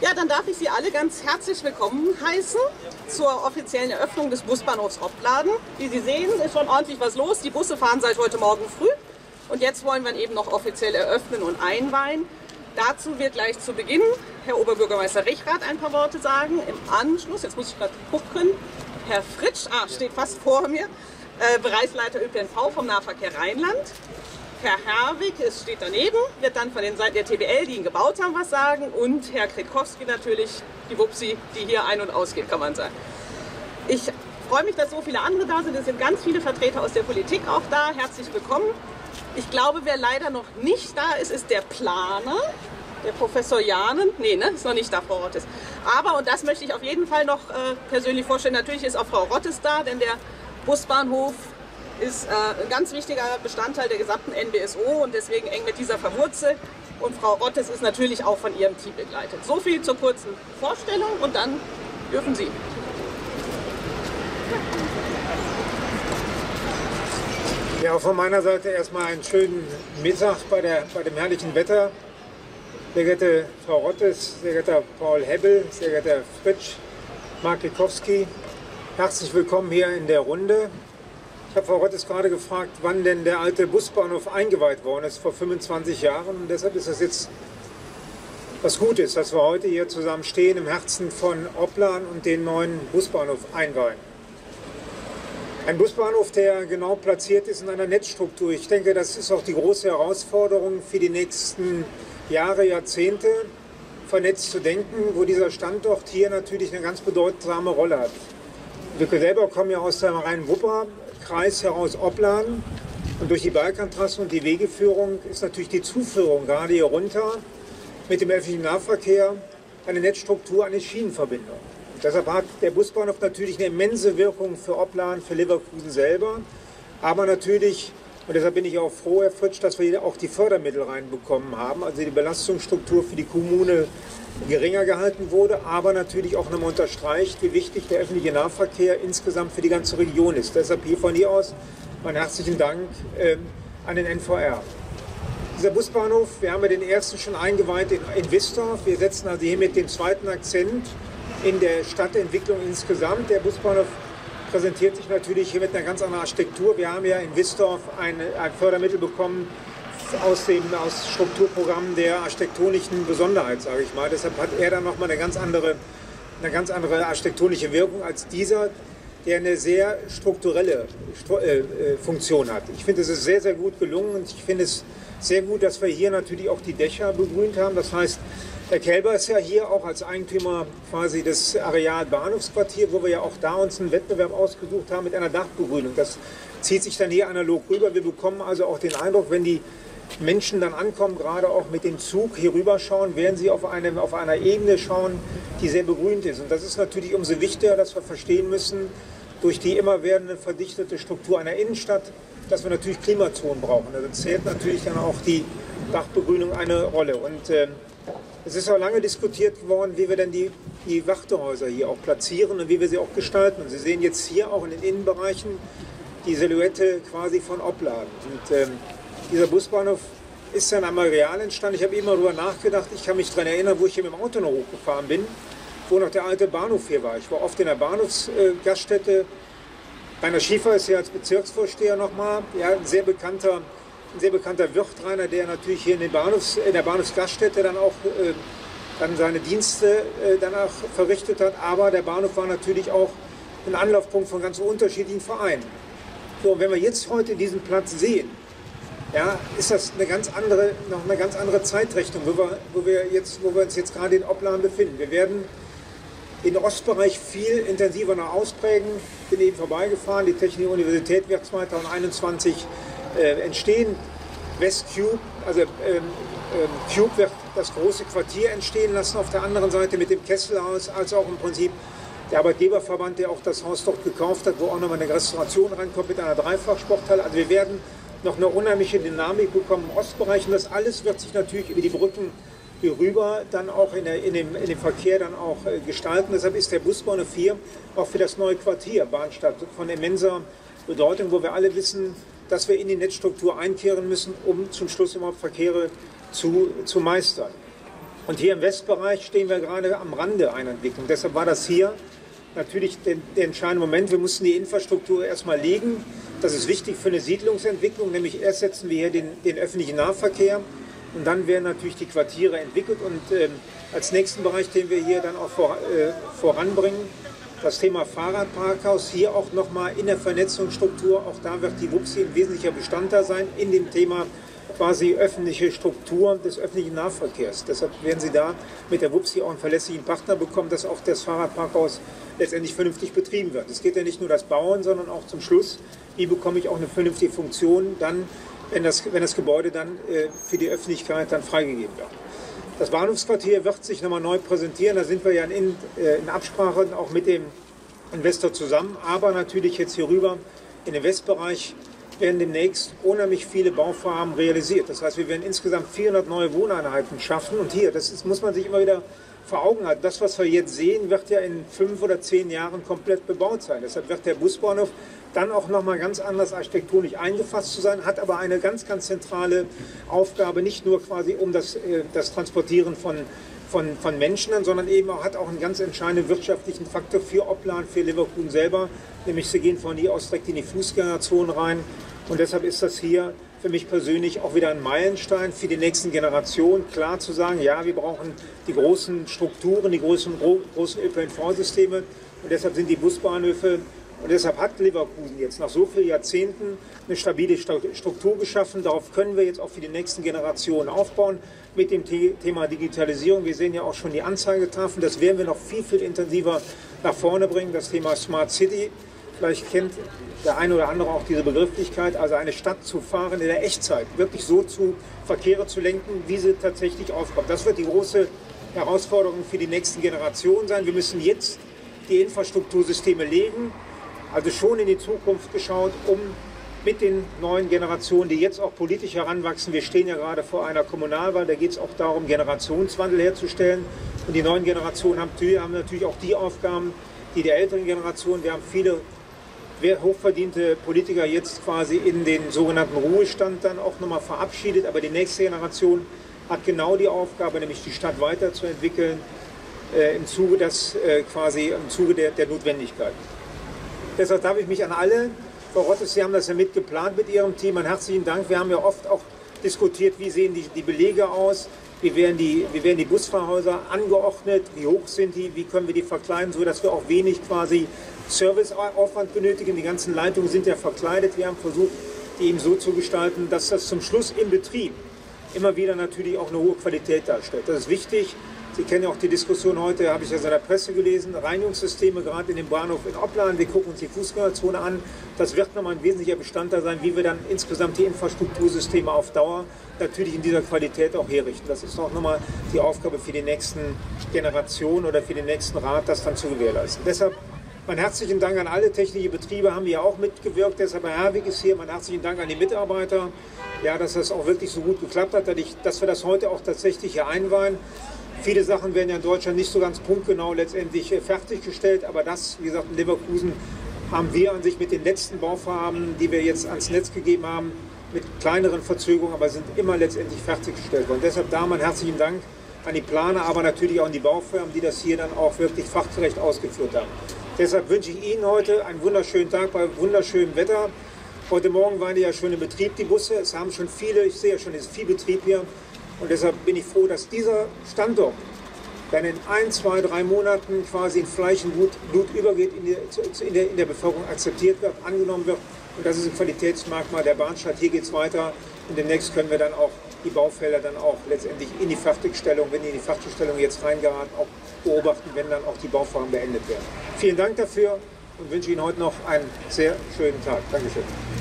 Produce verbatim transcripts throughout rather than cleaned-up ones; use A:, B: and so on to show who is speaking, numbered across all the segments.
A: Ja, dann darf ich Sie alle ganz herzlich willkommen heißen zur offiziellen Eröffnung des Busbahnhofs Opladen. Wie Sie sehen, ist schon ordentlich was los. Die Busse fahren seit heute Morgen früh und jetzt wollen wir ihn eben noch offiziell eröffnen und einweihen. Dazu wird gleich zu Beginn Herr Oberbürgermeister Richrath ein paar Worte sagen. Im Anschluss, jetzt muss ich gerade gucken, Herr Fritsch, ah, steht fast vor mir, äh, Bereichsleiter Ö P N V vom Nahverkehr Rheinland. Herr Herwig, es steht daneben, wird dann von den Seiten der T B L, die ihn gebaut haben, was sagen. Und Herr Kritkowski natürlich, die Wupsi, die hier ein- und ausgeht, kann man sagen. Ich freue mich, dass so viele andere da sind. Es sind ganz viele Vertreter aus der Politik auch da. Herzlich willkommen. Ich glaube, wer leider noch nicht da ist, ist der Planer, der Professor Janen. Nee, ne, ist noch nicht da, Frau Rottes. Aber, und das möchte ich auf jeden Fall noch äh, persönlich vorstellen, natürlich ist auch Frau Rottes da, denn der Busbahnhof ist äh, ein ganz wichtiger Bestandteil der gesamten N B S O und deswegen eng mit dieser verwurzelt. Und Frau Rottes ist natürlich auch von ihrem Team begleitet. So viel zur kurzen Vorstellung und dann dürfen Sie.
B: Ja, auch von meiner Seite erstmal einen schönen Mittag bei, der, bei dem herrlichen Wetter. Sehr geehrte Frau Rottes, sehr geehrter Paul Hebbel, sehr geehrter Herr Fritsch, Mark Kikowski, herzlich willkommen hier in der Runde. Ich habe Frau Rottes gerade gefragt, wann denn der alte Busbahnhof eingeweiht worden ist, vor fünfundzwanzig Jahren. Und deshalb ist es jetzt was Gutes, dass wir heute hier zusammen stehen im Herzen von Opladen und den neuen Busbahnhof einweihen. Ein Busbahnhof, der genau platziert ist in einer Netzstruktur. Ich denke, das ist auch die große Herausforderung für die nächsten Jahre, Jahrzehnte, vernetzt zu denken, wo dieser Standort hier natürlich eine ganz bedeutsame Rolle hat. Wir selber kommen ja aus dem Rhein-Wupper-Kreis heraus Opladen und durch die Balkantrasse und die Wegeführung ist natürlich die Zuführung gerade hier runter mit dem öffentlichen Nahverkehr eine Netzstruktur, eine Schienenverbindung. Und deshalb hat der Busbahnhof natürlich eine immense Wirkung für Opladen, für Leverkusen selber, aber natürlich, und deshalb bin ich auch froh, Herr Fritsch, dass wir hier auch die Fördermittel reinbekommen haben, also die Belastungsstruktur für die Kommune geringer gehalten wurde, aber natürlich auch nochmal unterstreicht, wie wichtig der öffentliche Nahverkehr insgesamt für die ganze Region ist. Deshalb hier von hier aus meinen herzlichen Dank ähm, an den N V R. Dieser Busbahnhof, wir haben ja den ersten schon eingeweiht in, in Wiesdorf. Wir setzen also hier mit dem zweiten Akzent in der Stadtentwicklung insgesamt. Der Busbahnhof präsentiert sich natürlich hier mit einer ganz anderen Architektur. Wir haben ja in Wiesdorf ein, ein Fördermittel bekommen aus dem aus Strukturprogramm der architektonischen Besonderheit, sage ich mal. Deshalb hat er dann nochmal eine ganz andere, eine ganz andere architektonische Wirkung als dieser, der eine sehr strukturelle äh, Funktion hat. Ich finde, es ist sehr, sehr gut gelungen und ich finde es sehr gut, dass wir hier natürlich auch die Dächer begrünt haben. Das heißt, Herr Kelber ist ja hier auch als Eigentümer quasi des Areal Bahnhofsquartier, wo wir ja auch da uns einen Wettbewerb ausgesucht haben mit einer Dachbegrünung. Das zieht sich dann hier analog rüber. Wir bekommen also auch den Eindruck, wenn die Menschen dann ankommen, gerade auch mit dem Zug hier rüber schauen, werden sie auf, einem, auf einer Ebene schauen, die sehr begrünt ist. Und das ist natürlich umso wichtiger, dass wir verstehen müssen, durch die immer werdende verdichtete Struktur einer Innenstadt, dass wir natürlich Klimazonen brauchen. Also zählt natürlich dann auch die Dachbegrünung eine Rolle. Und äh, es ist auch lange diskutiert worden, wie wir denn die, die Wartehäuser hier auch platzieren und wie wir sie auch gestalten. Und Sie sehen jetzt hier auch in den Innenbereichen die Silhouette quasi von Opladen. Und ähm, dieser Busbahnhof ist dann einmal real entstanden. Ich habe immer darüber nachgedacht. Ich kann mich daran erinnern, wo ich hier mit dem Auto noch hochgefahren bin, wo noch der alte Bahnhof hier war. Ich war oft in der Bahnhofsgaststätte. Rainer Schiefer ist hier als Bezirksvorsteher nochmal. Ja, ein sehr bekannter, ein sehr bekannter Wirt, Rainer, der natürlich hier in, den Bahnhofs-, in der Bahnhofsgaststätte dann auch äh, dann seine Dienste äh, danach verrichtet hat. Aber der Bahnhof war natürlich auch ein Anlaufpunkt von ganz unterschiedlichen Vereinen. So, und wenn wir jetzt heute diesen Platz sehen, ja, ist das eine ganz andere, noch eine ganz andere Zeitrechnung, wo wir, wo wir, jetzt, wo wir uns jetzt gerade in Opladen befinden. Wir werden den Ostbereich viel intensiver noch ausprägen. Ich bin eben vorbeigefahren, die Technische Universität wird zweitausendeinundzwanzig äh, entstehen. West-Cube, also ähm, ähm, Cube wird das große Quartier entstehen lassen, auf der anderen Seite mit dem Kesselhaus, als auch im Prinzip der Arbeitgeberverband, der auch das Haus dort gekauft hat, wo auch nochmal eine Restauration reinkommt mit einer Dreifachsporthalle. Also wir werden noch eine unheimliche Dynamik bekommen im Ostbereich und das alles wird sich natürlich über die Brücken hier rüber dann auch in, der, in, dem, in dem Verkehr dann auch äh, gestalten. Deshalb ist der Busbahnhof hier auch für das neue Quartier Bahnstadt von immenser Bedeutung, wo wir alle wissen, dass wir in die Netzstruktur einkehren müssen, um zum Schluss überhaupt Verkehre zu, zu meistern. Und hier im Westbereich stehen wir gerade am Rande einer Entwicklung. Deshalb war das hier natürlich der, der entscheidende Moment. Wir mussten die Infrastruktur erstmal legen. Das ist wichtig für eine Siedlungsentwicklung, nämlich erst setzen wir hier den, den öffentlichen Nahverkehr und dann werden natürlich die Quartiere entwickelt. Und äh, als nächsten Bereich, den wir hier dann auch vor, äh, voranbringen, das Thema Fahrradparkhaus, hier auch nochmal in der Vernetzungsstruktur, auch da wird die WUPSI ein wesentlicher Bestandteil sein in dem Thema quasi öffentliche Struktur des öffentlichen Nahverkehrs. Deshalb werden Sie da mit der WUPSI auch einen verlässlichen Partner bekommen, dass auch das Fahrradparkhaus letztendlich vernünftig betrieben wird. Es geht ja nicht nur das Bauen, sondern auch zum Schluss, wie bekomme ich auch eine vernünftige Funktion dann, wenn das, wenn das Gebäude dann äh, für die Öffentlichkeit dann freigegeben wird. Das Bahnhofsquartier wird sich nochmal neu präsentieren, da sind wir ja in, äh, in Absprache auch mit dem Investor zusammen, aber natürlich jetzt hier rüber in den Westbereich werden demnächst unheimlich viele Bauvorhaben realisiert. Das heißt, wir werden insgesamt vierhundert neue Wohneinheiten schaffen und hier, das ist, muss man sich immer wieder vor Augen halten, das, was wir jetzt sehen, wird ja in fünf oder zehn Jahren komplett bebaut sein. Deshalb wird der Busbahnhof dann auch nochmal ganz anders architektonisch eingefasst zu sein, hat aber eine ganz, ganz zentrale Aufgabe, nicht nur quasi um das, das Transportieren von, von, von Menschen, sondern eben auch, hat auch einen ganz entscheidenden wirtschaftlichen Faktor für Oppland, für Leverkusen selber, nämlich sie gehen von hier aus direkt in die Fußgängerzone rein und deshalb ist das hier für mich persönlich auch wieder ein Meilenstein für die nächsten Generationen, klar zu sagen, ja, wir brauchen die großen Strukturen, die großen, großen Ö P N V-Systeme und deshalb sind die Busbahnhöfe. Und deshalb hat Leverkusen jetzt nach so vielen Jahrzehnten eine stabile Struktur geschaffen. Darauf können wir jetzt auch für die nächsten Generationen aufbauen mit dem Thema Digitalisierung. Wir sehen ja auch schon die Anzeigetafeln. Das werden wir noch viel, viel intensiver nach vorne bringen. Das Thema Smart City. Vielleicht kennt der eine oder andere auch diese Begrifflichkeit. Also eine Stadt zu fahren in der Echtzeit. Wirklich so zu Verkehre zu lenken, wie sie tatsächlich aufkommt. Das wird die große Herausforderung für die nächsten Generationen sein. Wir müssen jetzt die Infrastruktursysteme legen. Also schon in die Zukunft geschaut, um mit den neuen Generationen, die jetzt auch politisch heranwachsen, wir stehen ja gerade vor einer Kommunalwahl, da geht es auch darum, Generationswandel herzustellen. Und die neuen Generationen haben, haben natürlich auch die Aufgaben, die der älteren Generation, wir haben viele hochverdiente Politiker jetzt quasi in den sogenannten Ruhestand dann auch nochmal verabschiedet, aber die nächste Generation hat genau die Aufgabe, nämlich die Stadt weiterzuentwickeln, äh, im Zuge, das, äh, quasi im Zuge der, der Notwendigkeit. Deshalb darf ich mich an alle, Frau Rottes, Sie haben das ja mitgeplant mit Ihrem Team, einen herzlichen Dank. Wir haben ja oft auch diskutiert, wie sehen die, die Belege aus, wie werden die, wie werden die Busfahrhäuser angeordnet, wie hoch sind die, wie können wir die verkleiden, sodass wir auch wenig quasi Serviceaufwand benötigen. Die ganzen Leitungen sind ja verkleidet. Wir haben versucht, die eben so zu gestalten, dass das zum Schluss im Betrieb immer wieder natürlich auch eine hohe Qualität darstellt. Das ist wichtig. Sie kennen ja auch die Diskussion heute, habe ich ja in der Presse gelesen, Reinigungssysteme gerade in dem Bahnhof in Oppland. Wir gucken uns die Fußgängerzone an. Das wird nochmal ein wesentlicher Bestandteil sein, wie wir dann insgesamt die Infrastruktursysteme auf Dauer natürlich in dieser Qualität auch herrichten. Das ist auch nochmal die Aufgabe für die nächsten Generationen oder für den nächsten Rat, das dann zu gewährleisten. Deshalb meinen herzlichen Dank an alle technischen Betriebe, haben ja auch mitgewirkt. Deshalb Herr Herwig ist hier. Meinen herzlichen Dank an die Mitarbeiter, ja, dass das auch wirklich so gut geklappt hat, dass, ich, dass wir das heute auch tatsächlich hier einweihen. Viele Sachen werden ja in Deutschland nicht so ganz punktgenau letztendlich fertiggestellt, aber das, wie gesagt, in Leverkusen haben wir an sich mit den letzten Bauvorhaben, die wir jetzt ans Netz gegeben haben, mit kleineren Verzögerungen, aber sind immer letztendlich fertiggestellt worden. Deshalb da meinen herzlichen Dank an die Planer, aber natürlich auch an die Baufirmen, die das hier dann auch wirklich fachgerecht ausgeführt haben. Deshalb wünsche ich Ihnen heute einen wunderschönen Tag bei wunderschönem Wetter. Heute Morgen waren die ja schon in Betrieb, die Busse. Es haben schon viele, ich sehe ja schon, es ist viel Betrieb hier. Und deshalb bin ich froh, dass dieser Standort dann in ein, zwei, drei Monaten quasi in Fleisch und Blut, Blut übergeht, in, die, in, der, in der Bevölkerung akzeptiert wird, angenommen wird. Und das ist ein Qualitätsmerkmal der Bahnstadt. Hier geht es weiter und demnächst können wir dann auch die Baufelder dann auch letztendlich in die Fertigstellung, wenn die in die Fertigstellung jetzt reingeraten, auch beobachten, wenn dann auch die Bauvorhaben beendet werden. Vielen Dank dafür und wünsche Ihnen heute noch einen sehr schönen Tag. Dankeschön.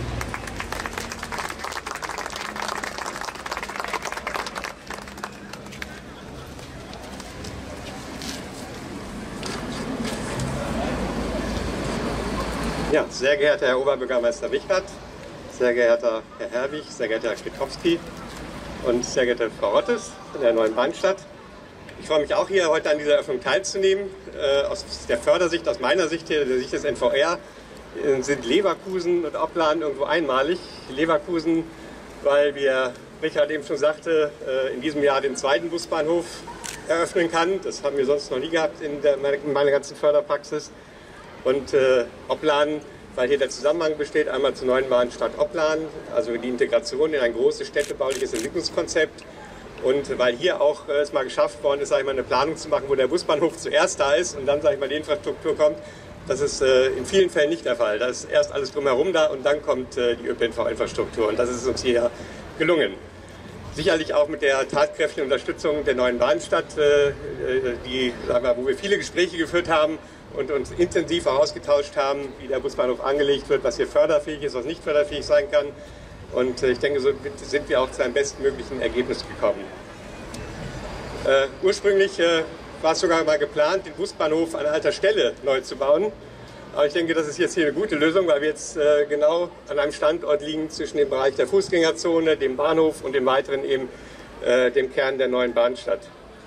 C: Ja, sehr geehrter Herr Oberbürgermeister Wichert, sehr geehrter Herr Herwig, sehr geehrter Herr Schwitkowski und sehr geehrte Frau Rottes in der neuen Bahnstadt. Ich freue mich auch hier heute an dieser Eröffnung teilzunehmen. Äh, aus der Fördersicht, aus meiner Sicht hier, der Sicht des N V R, äh, sind Leverkusen und Oppland irgendwo einmalig. Leverkusen, weil wir, Richard eben schon sagte, äh, in diesem Jahr den zweiten Busbahnhof eröffnen kann. Das haben wir sonst noch nie gehabt in, der, in meiner ganzen Förderpraxis. Und äh, Opladen, weil hier der Zusammenhang besteht, einmal zur neuen Bahnstadt Opladen, also die Integration in ein großes städtebauliches Entwicklungskonzept. Und weil hier auch äh, es mal geschafft worden ist, sag ich mal, eine Planung zu machen, wo der Busbahnhof zuerst da ist und dann, sag ich mal, die Infrastruktur kommt. Das ist äh, in vielen Fällen nicht der Fall. Da ist erst alles drumherum da und dann kommt äh, die Ö P N V-Infrastruktur. Und das ist uns hier gelungen. Sicherlich auch mit der tatkräftigen Unterstützung der neuen Bahnstadt, äh, die, sagen wir, wo wir viele Gespräche geführt haben und uns intensiv auch ausgetauscht haben, wie der Busbahnhof angelegt wird, was hier förderfähig ist, was nicht förderfähig sein kann. Und äh, ich denke, so sind wir auch zu einem bestmöglichen Ergebnis gekommen. Äh, ursprünglich äh, war es sogar mal geplant, den Busbahnhof an alter Stelle neu zu bauen. Aber ich denke, das ist jetzt hier eine gute Lösung, weil wir jetzt äh, genau an einem Standort liegen zwischen dem Bereich der Fußgängerzone, dem Bahnhof und dem weiteren eben äh, dem Kern der neuen Bahnstadt.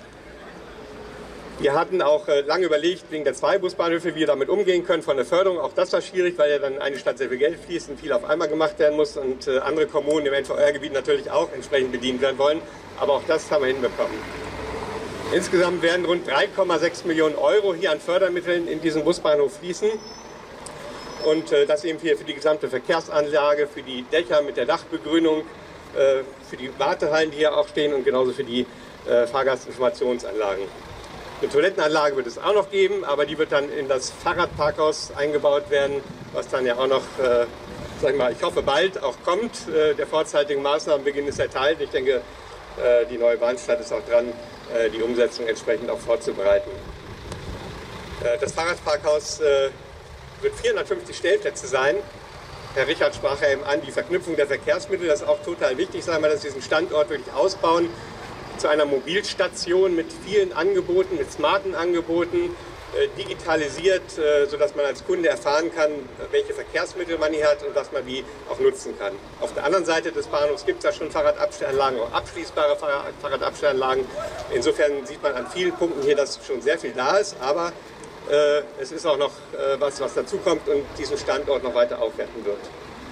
C: Wir hatten auch äh, lange überlegt, wegen der zwei Busbahnhöfe, wie wir damit umgehen können von der Förderung. Auch das war schwierig, weil ja dann eine Stadt sehr viel Geld fließt und viel auf einmal gemacht werden muss und äh, andere Kommunen im N V R-Gebiet natürlich auch entsprechend bedient werden wollen. Aber auch das haben wir hinbekommen. Insgesamt werden rund drei Komma sechs Millionen Euro hier an Fördermitteln in diesen Busbahnhof fließen. Und äh, das eben hier für die gesamte Verkehrsanlage, für die Dächer mit der Dachbegrünung, äh, für die Wartehallen, die hier auch stehen und genauso für die äh, Fahrgastinformationsanlagen. Eine Toilettenanlage wird es auch noch geben, aber die wird dann in das Fahrradparkhaus eingebaut werden, was dann ja auch noch, äh, sag ich mal, ich hoffe bald auch kommt. Äh, der vorzeitigen Maßnahmenbeginn ist erteilt. Ich denke, äh, die neue Bahnstadt ist auch dran, äh, die Umsetzung entsprechend auch vorzubereiten. Äh, das Fahrradparkhaus äh, wird vierhundertfünfzig Stellplätze sein. Herr Richard sprach ja eben an, die Verknüpfung der Verkehrsmittel, das ist auch total wichtig, sagen wir, dass wir diesen Standort wirklich ausbauen zu einer Mobilstation mit vielen Angeboten, mit smarten Angeboten, äh, digitalisiert, äh, sodass man als Kunde erfahren kann, welche Verkehrsmittel man hier hat und was man wie auch nutzen kann. Auf der anderen Seite des Bahnhofs gibt es ja schon Fahrradabstellanlagen, auch abschließbare Fahrradabstellanlagen. Insofern sieht man an vielen Punkten hier, dass schon sehr viel da ist, aber äh, es ist auch noch äh, was, was dazukommt und diesen Standort noch weiter aufwerten wird.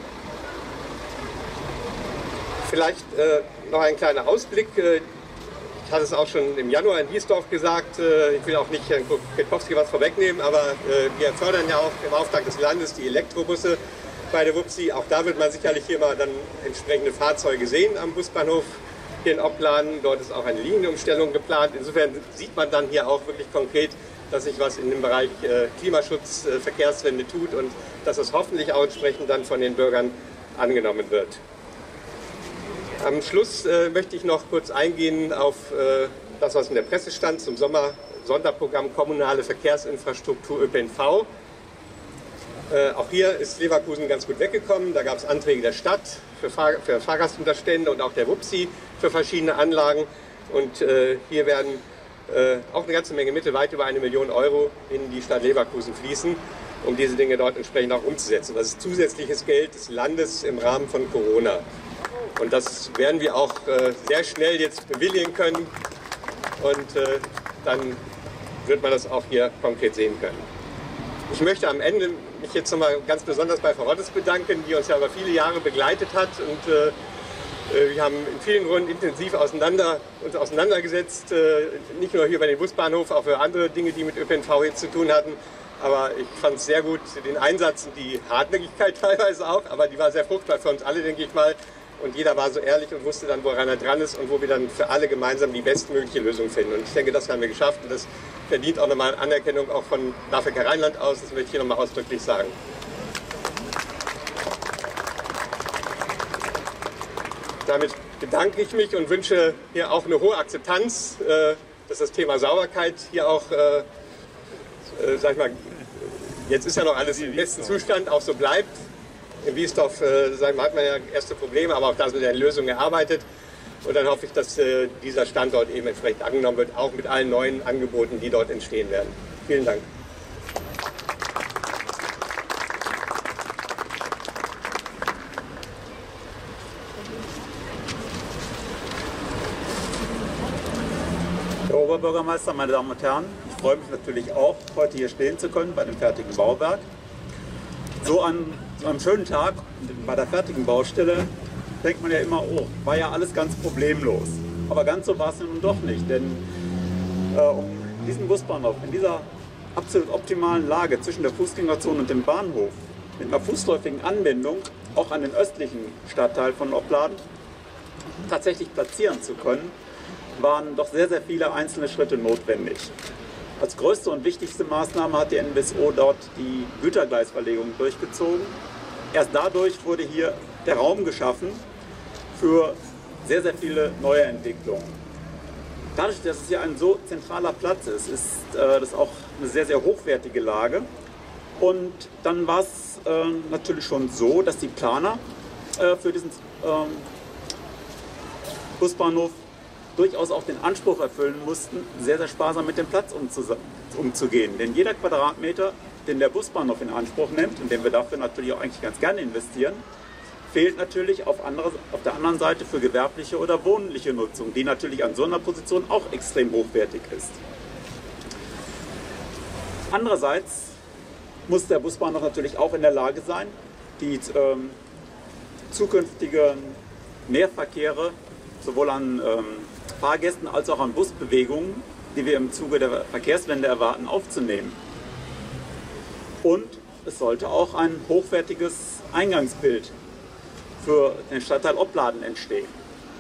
C: Vielleicht äh, noch ein kleiner Ausblick. Äh, Ich hatte es auch schon im Januar in Diesdorf gesagt, ich will auch nicht Herrn Kwiatkowski was vorwegnehmen, aber wir fördern ja auch im Auftrag des Landes die Elektrobusse bei der W U P S I. Auch da wird man sicherlich hier mal dann entsprechende Fahrzeuge sehen am Busbahnhof hier in Opladen. Dort ist auch eine Linienumstellung geplant. Insofern sieht man dann hier auch wirklich konkret, dass sich was in dem Bereich Klimaschutz, Verkehrswende tut und dass es hoffentlich auch entsprechend dann von den Bürgern angenommen wird. Am Schluss äh, möchte ich noch kurz eingehen auf äh, das, was in der Presse stand zum Sommer-Sonderprogramm Kommunale Verkehrsinfrastruktur Ö P N V. Äh, auch hier ist Leverkusen ganz gut weggekommen. Da gab es Anträge der Stadt für, Fahr für Fahrgastunterstände und auch der W U P S I für verschiedene Anlagen. Und äh, hier werden äh, auch eine ganze Menge Mittel, weit über eine Million Euro, in die Stadt Leverkusen fließen, um diese Dinge dort entsprechend auch umzusetzen. Das ist zusätzliches Geld des Landes im Rahmen von Corona. Und das werden wir auch äh, sehr schnell jetzt bewilligen können und äh, dann wird man das auch hier konkret sehen können. Ich möchte am Ende mich jetzt nochmal ganz besonders bei Frau Rottes bedanken, die uns ja über viele Jahre begleitet hat und äh, wir haben in vielen Runden intensiv auseinander, uns auseinandergesetzt, äh, nicht nur hier bei dem Busbahnhof, auch für andere Dinge, die mit Ö P N V jetzt zu tun hatten. Aber ich fand es sehr gut, den Einsatz und die Hartnäckigkeit teilweise auch, aber die war sehr fruchtbar für uns alle, denke ich mal. Und jeder war so ehrlich und wusste dann, woran er dran ist und wo wir dann für alle gemeinsam die bestmögliche Lösung finden. Und ich denke, das haben wir geschafft und das verdient auch nochmal Anerkennung auch von Nahverkehr Rheinland aus. Das möchte ich hier nochmal ausdrücklich sagen. Damit bedanke ich mich und wünsche hier auch eine hohe Akzeptanz, dass das Thema Sauberkeit hier auch, sag ich mal, jetzt ist ja noch alles im besten Zustand, auch so bleibt. In Wiesdorf äh, hat man ja erste Probleme, aber auch da wird eine Lösung erarbeitet. Und dann hoffe ich, dass äh, dieser Standort eben entsprechend angenommen wird, auch mit allen neuen Angeboten, die dort entstehen werden. Vielen Dank.
D: Herr Oberbürgermeister, meine Damen und Herren, ich freue mich natürlich auch, heute hier stehen zu können bei dem fertigen Bauwerk. So an so einem schönen Tag bei der fertigen Baustelle denkt man ja immer, oh, war ja alles ganz problemlos. Aber ganz so war es ja nun doch nicht, denn äh, um diesen Busbahnhof in dieser absolut optimalen Lage zwischen der Fußgängerzone und dem Bahnhof mit einer fußläufigen Anbindung auch an den östlichen Stadtteil von Opladen tatsächlich platzieren zu können, waren doch sehr, sehr viele einzelne Schritte notwendig. Als größte und wichtigste Maßnahme hat die N B S O dort die Gütergleisverlegung durchgezogen. Erst dadurch wurde hier der Raum geschaffen für sehr, sehr viele neue Entwicklungen. Dadurch, dass es hier ein so zentraler Platz ist, ist äh, das auch eine sehr, sehr hochwertige Lage. Und dann war es äh, natürlich schon so, dass die Planer äh, für diesen ähm, Busbahnhof durchaus auch den Anspruch erfüllen mussten, sehr, sehr sparsam mit dem Platz umzugehen. Denn jeder Quadratmeter, den der Busbahnhof in Anspruch nimmt und den wir dafür natürlich auch eigentlich ganz gerne investieren, fehlt natürlich auf, andere, auf der anderen Seite für gewerbliche oder wohnliche Nutzung, die natürlich an so einer Position auch extrem hochwertig ist. Andererseits muss der Busbahnhof natürlich auch in der Lage sein, die ähm, zukünftigen Mehrverkehre sowohl an ähm, Fahrgästen als auch an Busbewegungen, die wir im Zuge der Verkehrswende erwarten, aufzunehmen. Und es sollte auch ein hochwertiges Eingangsbild für den Stadtteil Opladen entstehen.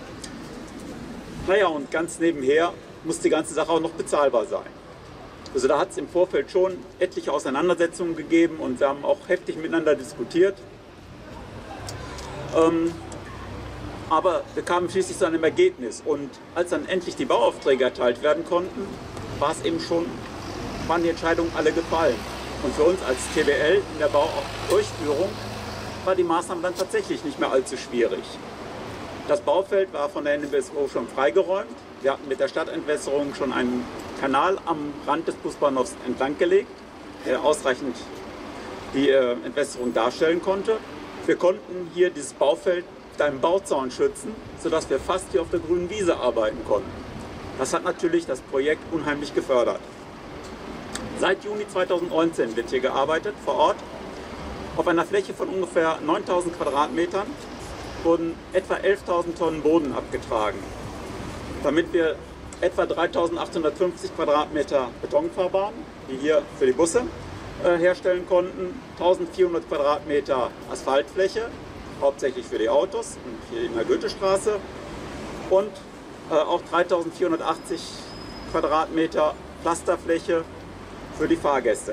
D: Naja, und ganz nebenher muss die ganze Sache auch noch bezahlbar sein. Also da hat es im Vorfeld schon etliche Auseinandersetzungen gegeben und wir haben auch heftig miteinander diskutiert. Ähm, aber wir kamen schließlich zu einem Ergebnis und als dann endlich die Bauaufträge erteilt werden konnten, war es eben schon, waren die Entscheidungen alle gefallen. Und für uns als T B L in der Baudurchführung war die Maßnahme dann tatsächlich nicht mehr allzu schwierig. Das Baufeld war von der N B S O schon freigeräumt. Wir hatten mit der Stadtentwässerung schon einen Kanal am Rand des Busbahnhofs entlanggelegt, der ausreichend die äh, Entwässerung darstellen konnte. Wir konnten hier dieses Baufeld mit einem Bauzaun schützen, sodass wir fast hier auf der grünen Wiese arbeiten konnten. Das hat natürlich das Projekt unheimlich gefördert. Seit Juni zweitausendneunzehn wird hier gearbeitet, vor Ort. Auf einer Fläche von ungefähr neuntausend Quadratmetern wurden etwa elftausend Tonnen Boden abgetragen, damit wir etwa dreitausendachthundertfünfzig Quadratmeter Betonfahrbahn, die hier für die Busse äh, herstellen konnten, eintausendvierhundert Quadratmeter Asphaltfläche, hauptsächlich für die Autos und hier in der Goethestraße und äh, auch dreitausendvierhundertachtzig Quadratmeter Pflasterfläche für die Fahrgäste.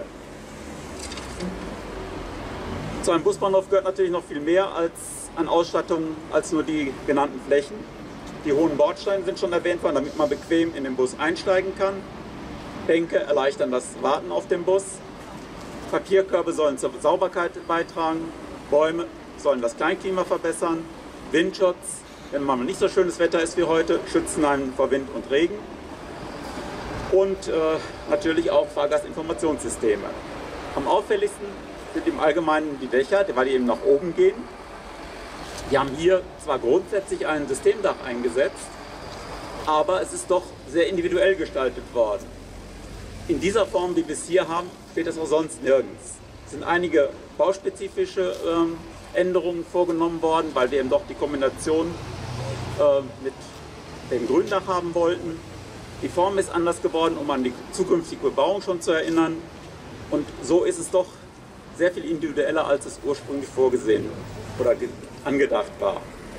D: Zu einem Busbahnhof gehört natürlich noch viel mehr als an Ausstattung als nur die genannten Flächen. Die hohen Bordsteine sind schon erwähnt worden, damit man bequem in den Bus einsteigen kann. Bänke erleichtern das Warten auf dem Bus. Papierkörbe sollen zur Sauberkeit beitragen. Bäume sollen das Kleinklima verbessern. Windschutz, wenn mal nicht so schönes Wetter ist wie heute, schützen einen vor Wind und Regen. Und äh, natürlich auch Fahrgastinformationssysteme. Am auffälligsten sind im Allgemeinen die Dächer, weil die eben nach oben gehen. Die haben hier zwar grundsätzlich ein Systemdach eingesetzt, aber es ist doch sehr individuell gestaltet worden. In dieser Form, wie wir es hier haben, steht es auch sonst nirgends. Es sind einige bauspezifische ähm, Änderungen vorgenommen worden, weil wir eben doch die Kombination äh, mit dem Gründach haben wollten. Die Form ist anders geworden, um an die zukünftige Bebauung schon zu erinnern. Und so ist es doch sehr viel individueller, als es ursprünglich vorgesehen oder angedacht war.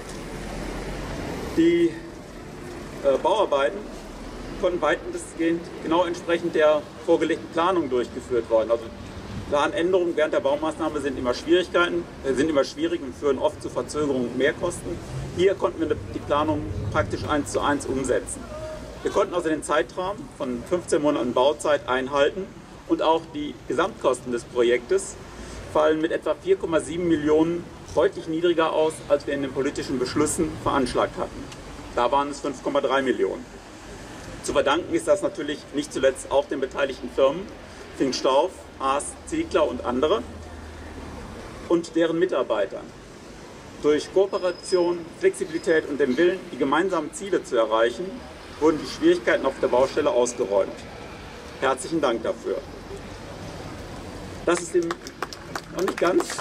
D: Die äh, Bauarbeiten konnten weitestgehend genau entsprechend der vorgelegten Planung durchgeführt worden. Also Planänderungen während der Baumaßnahme sind immer Schwierigkeiten, äh, sind immer schwierig und führen oft zu Verzögerungen und Mehrkosten. Hier konnten wir die Planung praktisch eins zu eins umsetzen. Wir konnten also den Zeitrahmen von fünfzehn Monaten Bauzeit einhalten und auch die Gesamtkosten des Projektes fallen mit etwa vier Komma sieben Millionen deutlich niedriger aus, als wir in den politischen Beschlüssen veranschlagt hatten. Da waren es fünf Komma drei Millionen. Zu verdanken ist das natürlich nicht zuletzt auch den beteiligten Firmen, Fink Stauf, Haas, Ziegler und andere und deren Mitarbeitern. Durch Kooperation, Flexibilität und den Willen, die gemeinsamen Ziele zu erreichen, wurden die Schwierigkeiten auf der Baustelle ausgeräumt. Herzlichen Dank dafür. Das ist eben noch nicht ganz,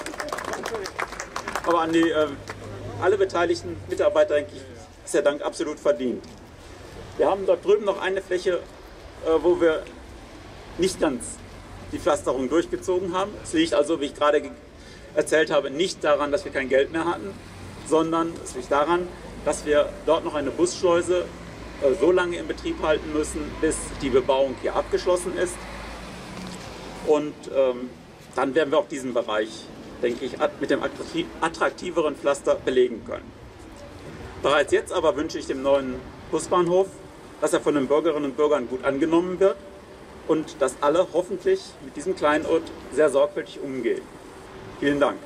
D: aber an die, äh, alle beteiligten Mitarbeiter, denke ich, ist der Dank absolut verdient. Wir haben dort drüben noch eine Fläche wo wir nicht ganz die Pflasterung durchgezogen haben. Es liegt also, wie ich gerade erzählt habe, nicht daran, dass wir kein Geld mehr hatten, sondern es liegt daran, dass wir dort noch eine Busschleuse so lange in Betrieb halten müssen, bis die Bebauung hier abgeschlossen ist. Und ähm, dann werden wir auch diesen Bereich, denke ich, mit dem attraktiveren Pflaster belegen können. Bereits jetzt aber wünsche ich dem neuen Busbahnhof, dass er von den Bürgerinnen und Bürgern gut angenommen wird und dass alle hoffentlich mit diesem Kleinod sehr sorgfältig umgehen. Vielen Dank.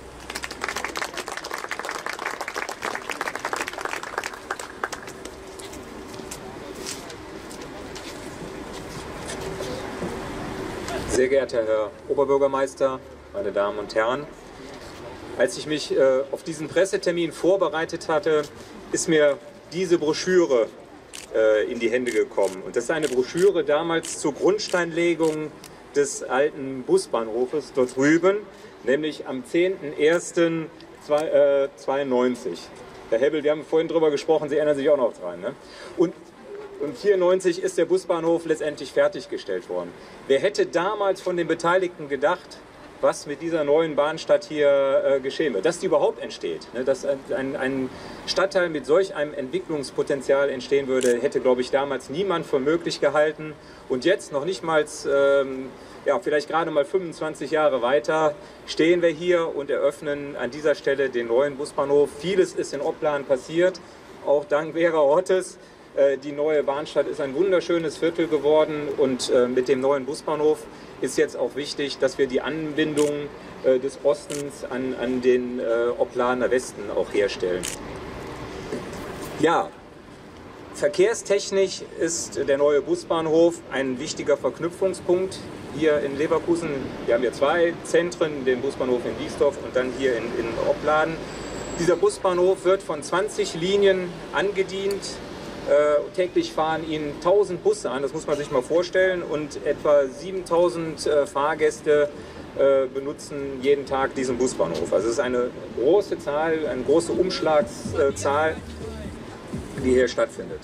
E: Sehr geehrter Herr Oberbürgermeister, meine Damen und Herren, als ich mich äh, auf diesen Pressetermin vorbereitet hatte, ist mir diese Broschüre äh, in die Hände gekommen. Und das ist eine Broschüre damals zur Grundsteinlegung des alten Busbahnhofes dort drüben, nämlich am zehnten ersten zweiundneunzig. Herr Hebbel, wir haben vorhin darüber gesprochen, Sie erinnern sich auch noch dran. Ne? Und Und vierundneunzig ist der Busbahnhof letztendlich fertiggestellt worden. Wer hätte damals von den Beteiligten gedacht, was mit dieser neuen Bahnstadt hier äh, geschehen wird, dass die überhaupt entsteht, ne? Dass ein, ein Stadtteil mit solch einem Entwicklungspotenzial entstehen würde, hätte, glaube ich, damals niemand für möglich gehalten. Und jetzt, noch nicht mal, ähm, ja, vielleicht gerade mal fünfundzwanzig Jahre weiter, stehen wir hier und eröffnen an dieser Stelle den neuen Busbahnhof. Vieles ist in Opladen passiert, auch dank Vera Ortes. Die neue Bahnstadt ist ein wunderschönes Viertel geworden und mit dem neuen Busbahnhof ist jetzt auch wichtig, dass wir die Anbindung des Ostens an, an den Opladener Westen auch herstellen. Ja, verkehrstechnisch ist der neue Busbahnhof ein wichtiger Verknüpfungspunkt hier in Leverkusen. Wir haben hier zwei Zentren, den Busbahnhof in Wiesdorf und dann hier in, in Opladen. Dieser Busbahnhof wird von zwanzig Linien angedient. Äh, täglich fahren Ihnen tausend Busse an, das muss man sich mal vorstellen, und etwa siebentausend äh, Fahrgäste äh, benutzen jeden Tag diesen Busbahnhof. Also es ist eine große Zahl, eine große Umschlagszahl, die hier stattfindet.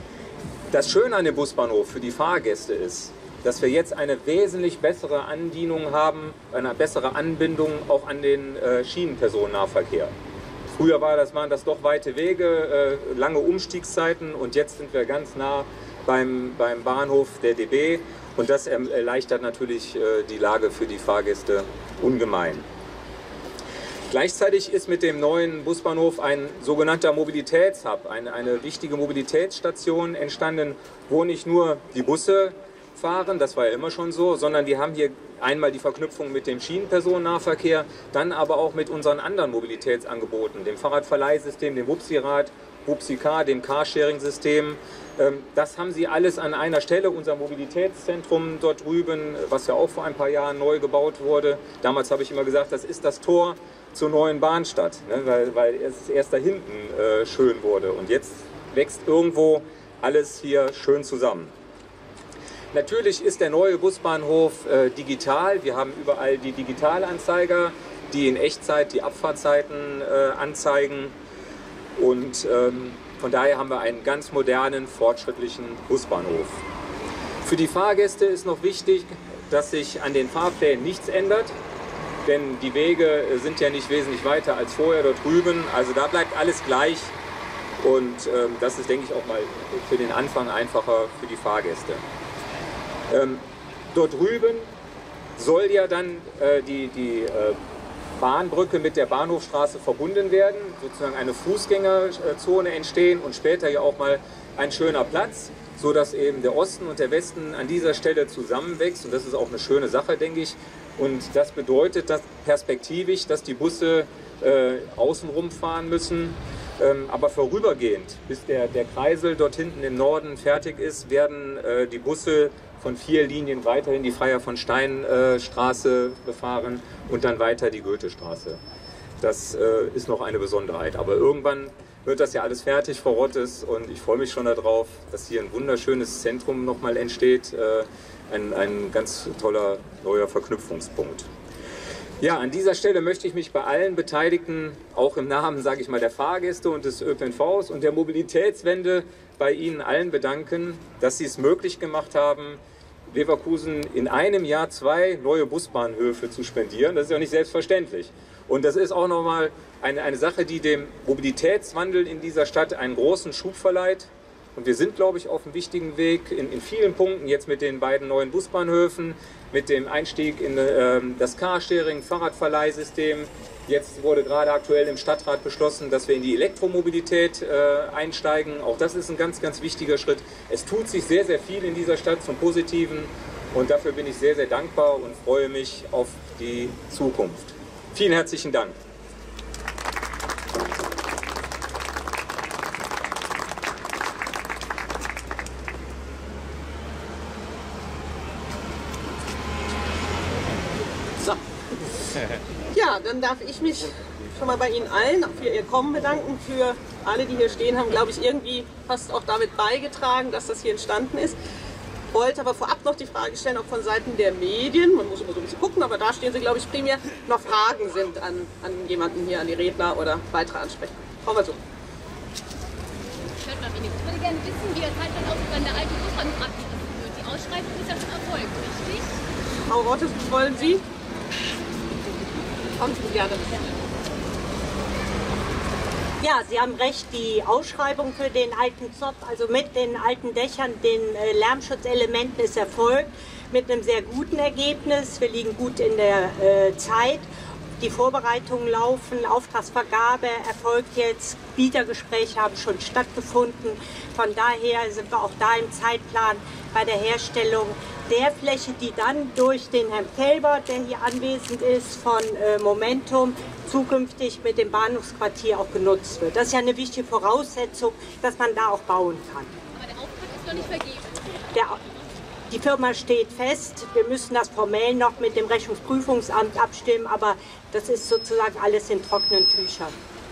E: Das Schöne an dem Busbahnhof für die Fahrgäste ist, dass wir jetzt eine wesentlich bessere Andienung haben, eine bessere Anbindung auch an den äh, Schienenpersonennahverkehr. Früher war das, waren das doch weite Wege, äh, lange Umstiegszeiten, und jetzt sind wir ganz nah beim, beim Bahnhof der D B, und das erleichtert natürlich äh, die Lage für die Fahrgäste ungemein. Gleichzeitig ist mit dem neuen Busbahnhof ein sogenannter Mobilitätshub, eine, eine wichtige Mobilitätsstation entstanden, wo nicht nur die Busse fahren, das war ja immer schon so, sondern wir haben hier einmal die Verknüpfung mit dem Schienenpersonennahverkehr, dann aber auch mit unseren anderen Mobilitätsangeboten, dem Fahrradverleihsystem, dem Wupsi-Rad, Wupsi-Car, dem Carsharing-System. Das haben Sie alles an einer Stelle, unser Mobilitätszentrum dort drüben, was ja auch vor ein paar Jahren neu gebaut wurde. Damals habe ich immer gesagt, das ist das Tor zur neuen Bahnstadt, ne, weil, weil es erst da hinten äh, schön wurde, und jetzt wächst irgendwo alles hier schön zusammen. Natürlich ist der neue Busbahnhof äh, digital. Wir haben überall die Digitalanzeiger, die in Echtzeit die Abfahrtzeiten äh, anzeigen. Und ähm, von daher haben wir einen ganz modernen, fortschrittlichen Busbahnhof. Für die Fahrgäste ist noch wichtig, dass sich an den Fahrplänen nichts ändert. Denn die Wege sind ja nicht wesentlich weiter als vorher dort drüben. Also da bleibt alles gleich. Und ähm, das ist, denke ich, auch mal für den Anfang einfacher für die Fahrgäste. Ähm, dort drüben soll ja dann äh, die, die äh, Bahnbrücke mit der Bahnhofstraße verbunden werden, sozusagen eine Fußgängerzone entstehen und später ja auch mal ein schöner Platz, so dass eben der Osten und der Westen an dieser Stelle zusammenwächst, und das ist auch eine schöne Sache, denke ich. Und das bedeutet dass perspektivisch, dass die Busse äh, außenrum fahren müssen. Ähm, aber vorübergehend, bis der, der Kreisel dort hinten im Norden fertig ist, werden äh, die Busse von vier Linien weiterhin die Freiherr von Stein äh, Straße befahren und dann weiter die Goethestraße. Das äh, ist noch eine Besonderheit. Aber irgendwann wird das ja alles fertig, Frau Rottes, und ich freue mich schon darauf, dass hier ein wunderschönes Zentrum nochmal entsteht. Äh, ein, ein ganz toller neuer Verknüpfungspunkt. Ja, an dieser Stelle möchte ich mich bei allen Beteiligten, auch im Namen, sage ich mal, der Fahrgäste und des Ö P N Vs und der Mobilitätswende bei Ihnen allen bedanken, dass Sie es möglich gemacht haben, Leverkusen in einem Jahr zwei neue Busbahnhöfe zu spendieren. Das ist ja nicht selbstverständlich. Und das ist auch nochmal eine, eine Sache, die dem Mobilitätswandel in dieser Stadt einen großen Schub verleiht. Und wir sind, glaube ich, auf einem wichtigen Weg in, in vielen Punkten, jetzt mit den beiden neuen Busbahnhöfen, mit dem Einstieg in äh, das Carsharing, Fahrradverleihsystem. Jetzt wurde gerade aktuell im Stadtrat beschlossen, dass wir in die Elektromobilität äh, einsteigen. Auch das ist ein ganz, ganz wichtiger Schritt. Es tut sich sehr, sehr viel in dieser Stadt zum Positiven und dafür bin ich sehr, sehr dankbar und freue mich auf die Zukunft. Vielen herzlichen Dank.
A: Ja, dann darf ich mich schon mal bei Ihnen allen für Ihr Kommen bedanken. Für alle, die hier stehen, haben, glaube ich, irgendwie fast auch damit beigetragen, dass das hier entstanden ist. Wollte aber vorab noch die Frage stellen, ob von Seiten der Medien, man muss immer so ein bisschen gucken, aber da stehen Sie, glaube ich, primär, noch Fragen sind an, an jemanden hier, an die Redner oder weitere Ansprecher. Kommen wir so.
F: Ich würde gerne wissen, wie der Zeitplan aussieht, wenn der alte Busbahnhof abgerissen wird. Die Ausschreibung ist ja schon erfolgt, richtig?
A: Frau Rottes, wollen Sie? Kommen Sie gerne.
G: Ja, Sie haben recht, die Ausschreibung für den alten Zopp, also mit den alten Dächern, den äh, Lärmschutzelementen ist erfolgt, mit einem sehr guten Ergebnis. Wir liegen gut in der äh, Zeit. Die Vorbereitungen laufen, Auftragsvergabe erfolgt jetzt, Bietergespräche haben schon stattgefunden. Von daher sind wir auch da im Zeitplan bei der Herstellung der Fläche, die dann durch den Herrn Kelber, der hier anwesend ist, von äh, Momentum, zukünftig mit dem Bahnhofsquartier auch genutzt wird. Das ist ja eine wichtige Voraussetzung, dass man da auch bauen kann.
F: Aber der Auftrag ist noch nicht vergeben.
G: Der, die Firma steht fest. Wir müssen das formell noch mit dem Rechnungsprüfungsamt abstimmen, aber das ist sozusagen alles in trockenen Tüchern.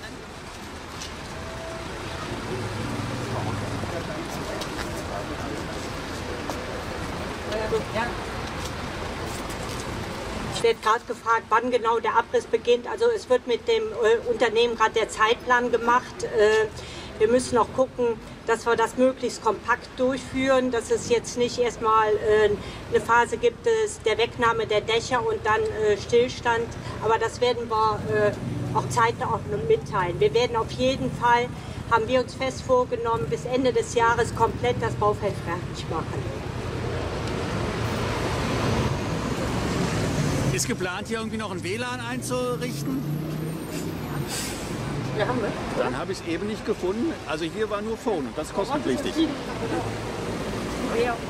G: Ich werde gerade gefragt, wann genau der Abriss beginnt. Also es wird mit dem äh, Unternehmen gerade der Zeitplan gemacht. Äh, wir müssen noch gucken, dass wir das möglichst kompakt durchführen, dass es jetzt nicht erstmal äh, eine Phase gibt des, der Wegnahme der Dächer und dann äh, Stillstand. Aber das werden wir äh, auch zeitnah auch mitteilen. Wir werden auf jeden Fall, haben wir uns fest vorgenommen, bis Ende des Jahres komplett das Baufeld fertig machen.
H: Ist geplant, hier irgendwie noch ein W L A N einzurichten?
A: Ja, haben wir.
H: Dann habe ich es eben nicht gefunden. Also hier war nur Phone, das ist kostenpflichtig.
G: W L A N,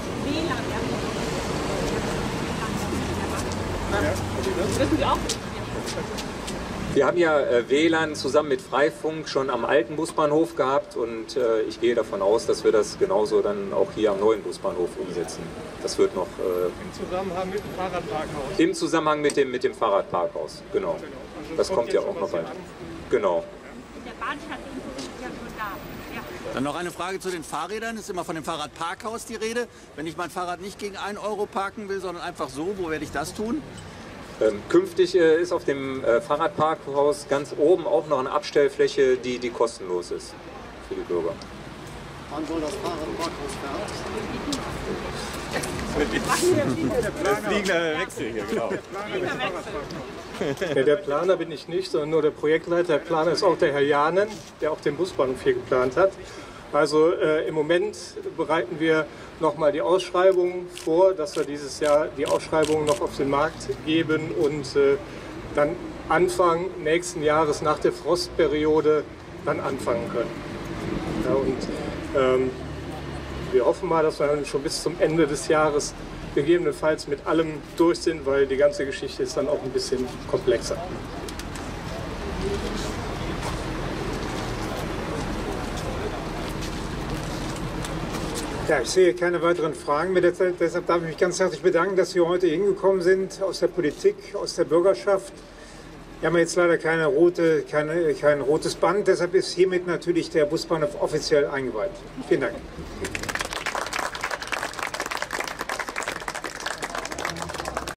A: Das wissen Sie auch.
E: Wir haben ja äh, W L A N zusammen mit Freifunk schon am alten Busbahnhof gehabt und äh, ich gehe davon aus, dass wir das genauso dann auch hier am neuen Busbahnhof umsetzen. Das wird noch äh,
B: Im Zusammenhang mit dem Fahrradparkhaus.
E: im Zusammenhang mit dem, mit dem Fahrradparkhaus, genau. Das kommt ja auch noch weiter. Genau.
G: der Bahnstadtinfo ist ja schon da. Ja.
H: Dann noch eine Frage zu den Fahrrädern. Es ist immer von dem Fahrradparkhaus die Rede. Wenn ich mein Fahrrad nicht gegen einen Euro parken will, sondern einfach so, wo werde ich das tun?
E: Ähm, künftig äh, ist auf dem äh, Fahrradparkhaus ganz oben auch noch eine Abstellfläche, die, die kostenlos ist für die Bürger.
I: Wann soll das Fahrradparkhaus fertig?
D: Der fliegende Wechsel hier, genau.
J: Ja, der Planer bin ich nicht, sondern nur der Projektleiter. Der Planer ist auch der Herr Janen, der auch den Busbahnhof hier geplant hat. Also äh, im Moment bereiten wir nochmal die Ausschreibung vor, dass wir dieses Jahr die Ausschreibung noch auf den Markt geben und äh, dann Anfang nächsten Jahres nach der Frostperiode dann anfangen können. Ja, und ähm, wir hoffen mal, dass wir dann schon bis zum Ende des Jahres gegebenenfalls mit allem durch sind, weil die ganze Geschichte ist dann auch ein bisschen komplexer.
B: Ja, ich sehe keine weiteren Fragen mehr. Deshalb darf ich mich ganz herzlich bedanken, dass Sie heute hingekommen sind, aus der Politik, aus der Bürgerschaft. Wir haben jetzt leider keine rote, keine, kein rotes Band, deshalb ist hiermit natürlich der Busbahnhof offiziell eingeweiht. Vielen Dank.